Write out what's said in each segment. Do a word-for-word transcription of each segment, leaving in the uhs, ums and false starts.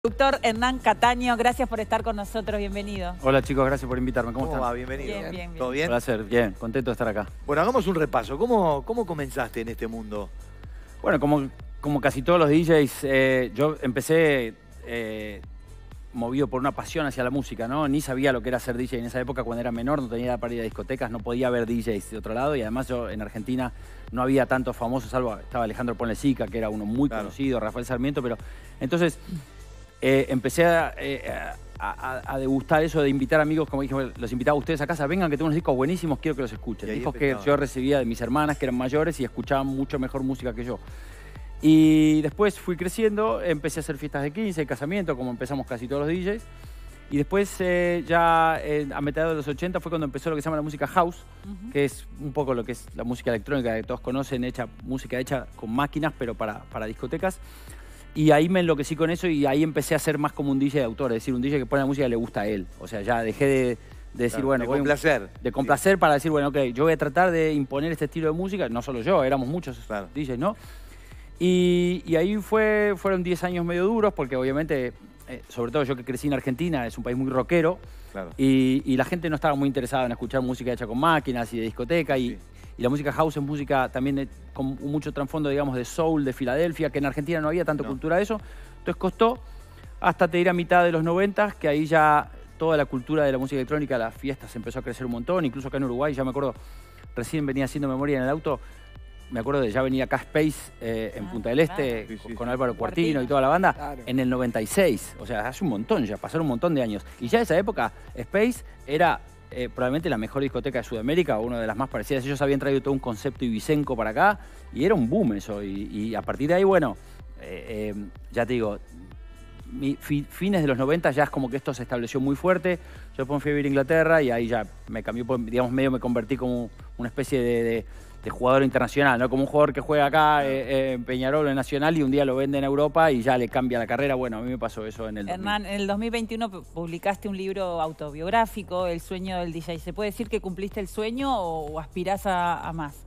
Doctor Hernán Cataño, gracias por estar con nosotros, bienvenido. Hola chicos, gracias por invitarme. ¿Cómo, ¿Cómo están? va? Bienvenido. Bien, bien, bien. ¿Todo bien? Un placer, bien, contento de estar acá. Bueno, hagamos un repaso. ¿Cómo, cómo comenzaste en este mundo? Bueno, como, como casi todos los D Js, eh, yo empecé eh, movido por una pasión hacia la música, ¿no? Ni sabía lo que era ser D J en esa época cuando era menor, no tenía edad para ir a discotecas, no podía ver D Js de otro lado y además yo en Argentina no había tantos famosos, salvo estaba Alejandro Ponlecica, que era uno muy Claro. conocido, Rafael Sarmiento, pero entonces... Eh, empecé a, eh, a, a, a degustar eso de invitar amigos, como dije, los invitaba a ustedes a casa, vengan que tengo unos discos buenísimos, quiero que los escuchen. Y ahí Discos que empezaba. yo recibía de mis hermanas, que eran mayores y escuchaban mucho mejor música que yo. Y después fui creciendo, empecé a hacer fiestas de quince, casamiento, como empezamos casi todos los D Js. Y después eh, ya eh, a mediados de los ochenta fue cuando empezó lo que se llama la música house, uh-huh. que es un poco lo que es la música electrónica que todos conocen, hecha, música hecha con máquinas, pero para, para discotecas. Y ahí me enloquecí con eso y ahí empecé a ser más como un D J de autor, es decir, un D J que pone la música que le gusta a él. O sea, ya dejé de, de decir, Claro, bueno... de voy complacer. Un, de complacer sí. Para decir, bueno, ok, yo voy a tratar de imponer este estilo de música, no solo yo, éramos muchos claro. D Js, ¿no? Y, y ahí fue, fueron diez años medio duros, porque obviamente, eh, sobre todo yo que crecí en Argentina, es un país muy rockero, claro. y, y la gente no estaba muy interesada en escuchar música hecha con máquinas y de discoteca, y... Sí. Y la música house es música también de, con mucho trasfondo, digamos, de soul, de Filadelfia, que en Argentina no había tanta no. cultura de eso. Entonces costó hasta te ir a mitad de los noventas, que ahí ya toda la cultura de la música electrónica, las fiestas empezó a crecer un montón. Incluso acá en Uruguay, ya me acuerdo, recién venía haciendo memoria en el auto, me acuerdo de ya venía acá Space eh, en ah, Punta del Este, claro. sí, sí, con sí. Álvaro Cuartino y toda la banda, claro. en el noventa y seis. O sea, hace un montón ya, pasaron un montón de años. Y ya en esa época, Space era... Eh, probablemente la mejor discoteca de Sudamérica, o una de las más parecidas. Ellos habían traído todo un concepto ibicenco para acá y era un boom eso. Y, y a partir de ahí, bueno, eh, eh, ya te digo, mi, fi, fines de los noventa ya es como que esto se estableció muy fuerte. Yo después fui a vivir a Inglaterra y ahí ya me cambió, digamos, medio me convertí como una especie de, de, de jugador internacional, ¿no? Como un jugador que juega acá eh, eh, en Peñarol, en Nacional, y un día lo vende en Europa y ya le cambia la carrera. Bueno, a mí me pasó eso en el Hernán, en el dos mil veintiuno publicaste un libro autobiográfico, El sueño del D J. ¿Se puede decir que cumpliste el sueño o, o aspirás a, a más?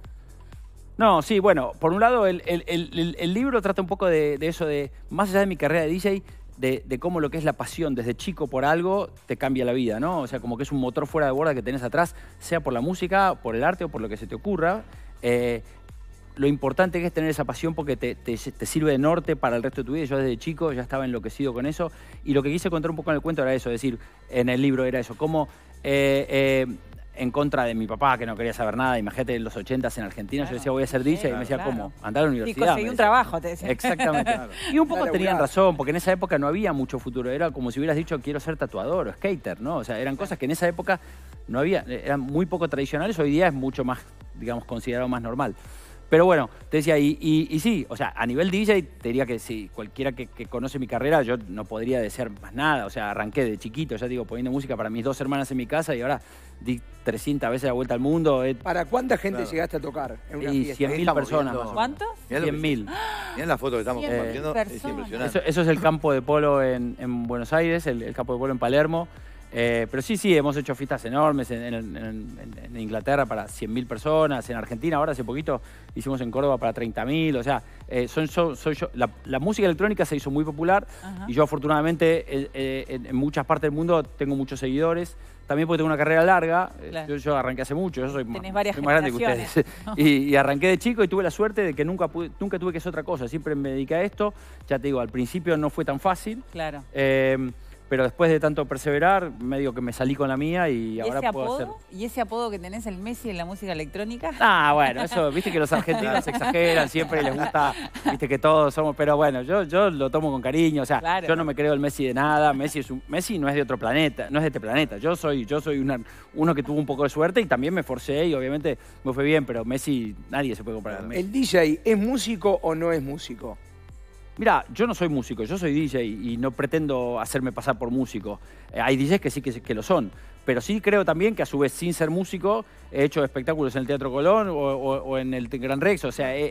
No, sí, bueno, por un lado el, el, el, el libro trata un poco de, de eso, de más allá de mi carrera de D J, de, de cómo lo que es la pasión desde chico por algo te cambia la vida, ¿no? O sea, como que es un motor fuera de borda que tenés atrás, sea por la música, por el arte o por lo que se te ocurra. Eh, lo importante que es tener esa pasión porque te, te, te sirve de norte para el resto de tu vida. Yo desde chico ya estaba enloquecido con eso y lo que quise contar un poco en el cuento era eso, es decir, en el libro era eso, cómo eh, eh, en contra de mi papá que no quería saber nada, imagínate en los ochentas en Argentina, claro, yo decía voy a ser D J claro, y me decía claro. ¿cómo? Andar a la universidad. Y conseguí un trabajo, te decía. Exactamente. Claro. Y un poco claro, tenían claro. razón, porque en esa época no había mucho futuro, era como si hubieras dicho quiero ser tatuador o skater, ¿no? O sea, eran cosas que en esa época no había, eran muy poco tradicionales, hoy día es mucho más, digamos, considerado más normal. Pero bueno, te decía, y, y, y sí, o sea, a nivel D J te diría que sí, cualquiera que, que conoce mi carrera, yo no podría desear más nada. O sea, arranqué de chiquito, ya digo, poniendo música para mis dos hermanas en mi casa y ahora di trescientas veces la vuelta al mundo. Eh. ¿Para cuánta gente claro. llegaste a tocar en una y fiesta? cien mil personas. Más ¿Cuántos? cien mil. Mirá la foto que estamos cien compartiendo, personas. es impresionante. Eso, eso es el campo de polo en, en Buenos Aires, el, el campo de polo en Palermo. Eh, pero sí, sí, hemos hecho fiestas enormes en, en, en, en Inglaterra para cien mil personas, en Argentina ahora hace poquito hicimos en Córdoba para treinta mil, o sea, eh, son, son, soy yo, la, la música electrónica se hizo muy popular. Ajá. Y yo afortunadamente eh, eh, en, en muchas partes del mundo tengo muchos seguidores, también porque tengo una carrera larga, claro. yo, yo arranqué hace mucho, yo soy, más, soy más grande que ustedes, ¿no? y, y arranqué de chico y tuve la suerte de que nunca, pude, nunca tuve que hacer otra cosa, siempre me dediqué a esto, ya te digo, al principio no fue tan fácil. Claro. Eh, Pero después de tanto perseverar, medio que me salí con la mía y, ¿Y ahora ese puedo apodo? hacer... ¿Y ese apodo que tenés, el Messi en la música electrónica? Ah, bueno, eso, viste que los argentinos exageran, siempre les gusta, viste que todos somos... Pero bueno, yo, yo lo tomo con cariño, o sea, claro. yo no me creo el Messi de nada, Messi, es un, Messi no es de otro planeta, no es de este planeta, yo soy, yo soy una, uno que tuvo un poco de suerte y también me forcé y obviamente me fue bien, pero Messi, nadie se puede comparar con Messi. ¿El D J es músico o no es músico? Mira, yo no soy músico, yo soy D J y no pretendo hacerme pasar por músico. Eh, hay D Js que sí que, que lo son, pero sí creo también que a su vez sin ser músico he hecho espectáculos en el Teatro Colón o, o, o en el Gran Rex, o sea, eh,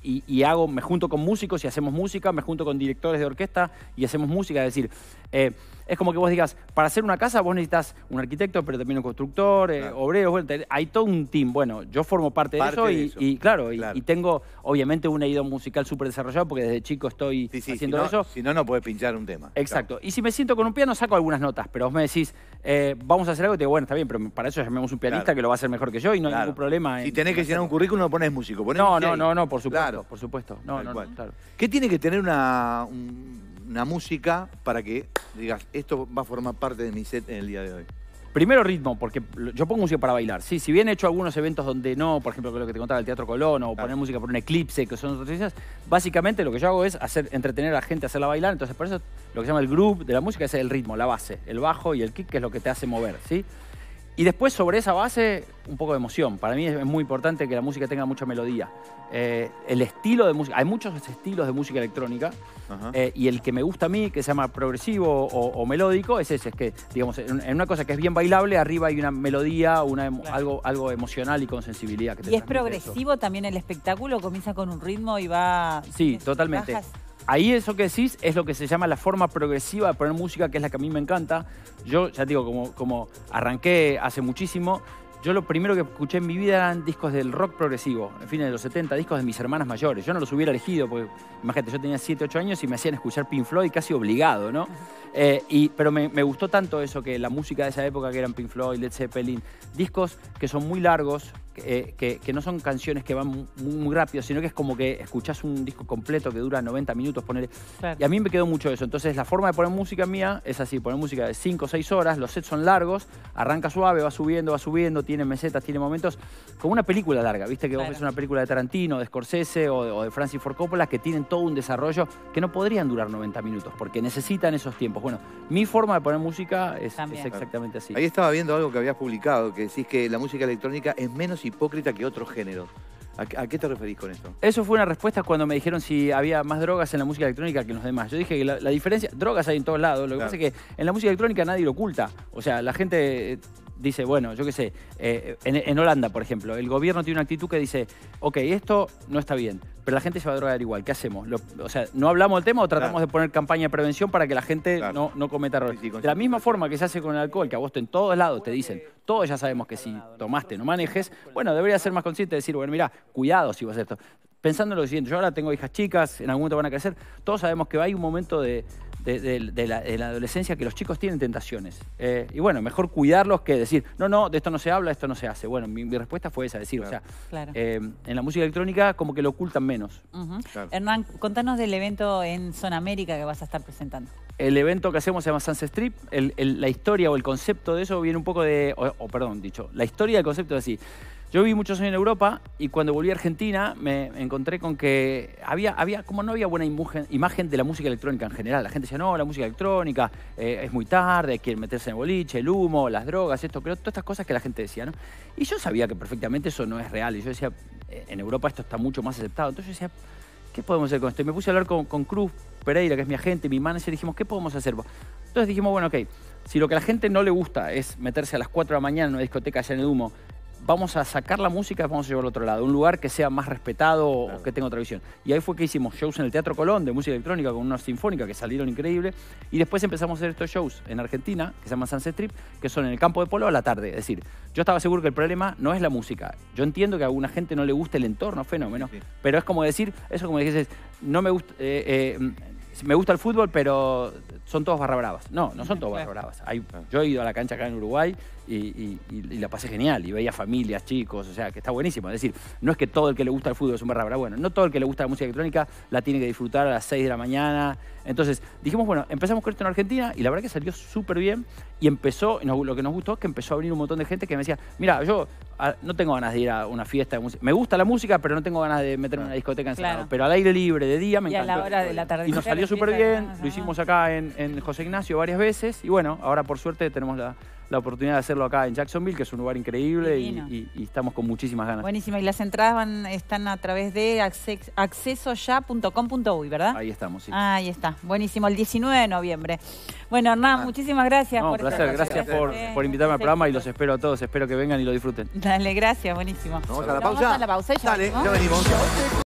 y, y hago, me junto con músicos y hacemos música, me junto con directores de orquesta y hacemos música. Es decir, eh, es como que vos digas, para hacer una casa vos necesitas un arquitecto, pero también un constructor, eh, claro. obreros, bueno, hay todo un team. Bueno, yo formo parte, parte de, eso, de y, eso y claro, claro. Y, y tengo obviamente un oído musical súper desarrollado porque desde chico estoy sí, sí, haciendo si no, eso. Si no, no podés pinchar un tema. Exacto. Claro. Y si me siento con un piano, saco algunas notas, pero vos me decís, eh, vamos a hacer algo, y te digo, bueno, está bien, pero para eso llamemos un pianista claro. que lo va a hacer mejor que yo y no claro. hay ningún problema. Si tenés que llenar un currículum, no pones músico. Ponés no, no, no, no, por supuesto, claro. por supuesto. No, no, no, claro. ¿Qué tiene que tener una, un, una música para que digas, esto va a formar parte de mi set en el día de hoy? Primero ritmo, porque yo pongo música para bailar. Sí, si bien he hecho algunos eventos donde no, por ejemplo, lo que te contaba, el Teatro Colón, o claro. poner música por un eclipse, que son otras cosas, básicamente lo que yo hago es hacer, entretener a la gente, hacerla bailar. Entonces, por eso lo que se llama el groove de la música es el ritmo, la base, el bajo y el kick, que es lo que te hace mover, ¿sí? Y después, sobre esa base, un poco de emoción. Para mí es muy importante que la música tenga mucha melodía. Eh, el estilo de música, hay muchos estilos de música electrónica, eh, y el que me gusta a mí, que se llama progresivo o, o melódico, es ese, es que, digamos, en, en una cosa que es bien bailable, arriba hay una melodía, una, claro. algo, algo emocional y con sensibilidad. Que te ¿Y es progresivo eso. También el espectáculo? ¿Comienza con un ritmo y va...? Sí, totalmente. Bajas. Ahí eso que decís es lo que se llama la forma progresiva de poner música, que es la que a mí me encanta. Yo, ya te digo, como, como arranqué hace muchísimo, yo lo primero que escuché en mi vida eran discos del rock progresivo, en fin, de los setenta, discos de mis hermanas mayores. Yo no los hubiera elegido, porque imagínate, yo tenía siete, ocho años y me hacían escuchar Pink Floyd casi obligado, ¿no? Eh, y, pero me, me gustó tanto eso, que la música de esa época, que eran Pink Floyd, Led Zeppelin, discos que son muy largos, Eh, que, que no son canciones que van muy, muy rápido, sino que es como que escuchás un disco completo que dura noventa minutos, ponele. Claro. Y a mí me quedó mucho eso. Entonces la forma de poner música mía es así, poner música de cinco o seis horas, los sets son largos, arranca suave, va subiendo, va subiendo, tiene mesetas, tiene momentos, como una película larga, viste que claro. vos ves una película de Tarantino, de Scorsese o de, o de Francis Ford Coppola, que tienen todo un desarrollo que no podrían durar noventa minutos, porque necesitan esos tiempos. Bueno, mi forma de poner música es, es exactamente así. Ahí estaba viendo algo que habías publicado, que decís que la música electrónica es menos hipócrita que otros géneros. ¿A, ¿A qué te referís con eso? Eso fue una respuesta cuando me dijeron si había más drogas en la música electrónica que en los demás. Yo dije que la, la diferencia, drogas hay en todos lados, lo que claro. pasa es que en la música electrónica nadie lo oculta. O sea, la gente dice, bueno, yo qué sé, eh, en, en Holanda, por ejemplo, el gobierno tiene una actitud que dice, ok, esto no está bien, pero la gente se va a drogar igual, ¿qué hacemos? Lo, o sea, ¿no hablamos del tema o tratamos claro. de poner campaña de prevención para que la gente claro. no, no cometa errores? Sí, sí, de la misma forma que se hace con el alcohol, que a vos en todos lados te dicen, todos ya sabemos que si tomaste no manejes, bueno, debería ser más consciente de decir, bueno, mira, cuidado si vas a hacer esto. Pensando en lo siguiente, yo ahora tengo hijas chicas, en algún momento van a crecer, todos sabemos que hay un momento de... De, de, de, la, de la adolescencia que los chicos tienen tentaciones. Eh, y bueno, mejor cuidarlos que decir, no, no, de esto no se habla, esto no se hace. Bueno, mi, mi respuesta fue esa, decir, claro. o sea, claro. eh, en la música electrónica como que lo ocultan menos. Uh-huh. claro. Hernán, contanos del evento en Zona América que vas a estar presentando. El evento que hacemos se llama Sunset Strip. El, el, la historia o el concepto de eso viene un poco de, o, o perdón, dicho, la historia del concepto es así. Yo viví muchos años en Europa y cuando volví a Argentina me encontré con que había, había como no había buena imagen, imagen de la música electrónica en general. La gente decía, no, la música electrónica eh, es muy tarde, quieren meterse en el boliche, el humo, las drogas, esto, pero todas estas cosas que la gente decía, ¿no? Y yo sabía que perfectamente eso no es real. Y yo decía, en Europa esto está mucho más aceptado. Entonces yo decía, ¿qué podemos hacer con esto? Y me puse a hablar con, con Cruz Pereira, que es mi agente, mi manager, y dijimos, ¿qué podemos hacer? Entonces dijimos, bueno, ok, si lo que a la gente no le gusta es meterse a las cuatro de la mañana en una discoteca allá en el humo, vamos a sacar la música, vamos a llevarlo al otro lado, un lugar que sea más respetado claro. o que tenga otra visión. Y ahí fue que hicimos shows en el Teatro Colón de música electrónica con una sinfónica que salieron increíbles. Y después empezamos a hacer estos shows en Argentina, que se llaman Sunset Strip, que son en el campo de polo a la tarde. Es decir, yo estaba seguro que el problema no es la música. Yo entiendo que a alguna gente no le gusta el entorno, fenómeno, sí, sí. pero es como decir, eso como dices, no me gusta... Eh, eh, me gusta el fútbol, pero son todos barra bravas. No, no son todos barra bravas. Hay, yo he ido a la cancha acá en Uruguay y, y, y, y la pasé genial. Y veía familias, chicos, o sea, que está buenísimo. Es decir, no es que todo el que le gusta el fútbol es un barra brava. Bueno, no todo el que le gusta la música electrónica la tiene que disfrutar a las seis de la mañana. Entonces, dijimos, bueno, empezamos con esto en Argentina y la verdad que salió súper bien. Y empezó, nos, lo que nos gustó es que empezó a venir un montón de gente que me decía, mira, yo a, no tengo ganas de ir a una fiesta de música. Me gusta la música, pero no tengo ganas de meterme en una discoteca encerrado. Claro. Pero al aire libre, de día, me y encantó. Y a la hora de la tarde. Y nos salió súper bien, lo hicimos acá en, en José Ignacio varias veces. Y bueno, ahora por suerte tenemos la, la oportunidad de hacerlo acá en Jacksonville, que es un lugar increíble y, y, y estamos con muchísimas ganas. Buenísimo. Y las entradas van, están a través de acceso ya punto com punto uy, ¿verdad? Ahí estamos, sí. Ah, ahí está. Buenísimo. El diecinueve de noviembre. Bueno, Hernán, ah. muchísimas gracias. No, por placer. Gracias por, por invitarme al programa y los espero a todos. Espero que vengan y lo disfruten. Dale, gracias. Buenísimo. Vamos a la pausa. Vamos a la pausa y ya Dale, venimos. ya venimos.